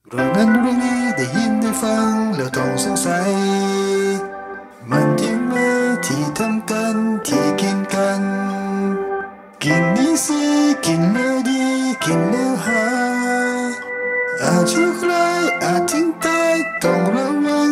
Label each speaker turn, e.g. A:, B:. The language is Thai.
A: เรื่องนั้นเรื่องนี้ได้ยินได้ฟังแล้วต้องสงสัยมันจริงไหมที่ทำกันที่กินกันกินดีสิกินแล้วดีกินแล้วหายอาจชั่วร้ายอาจถึงตายต้องระวัง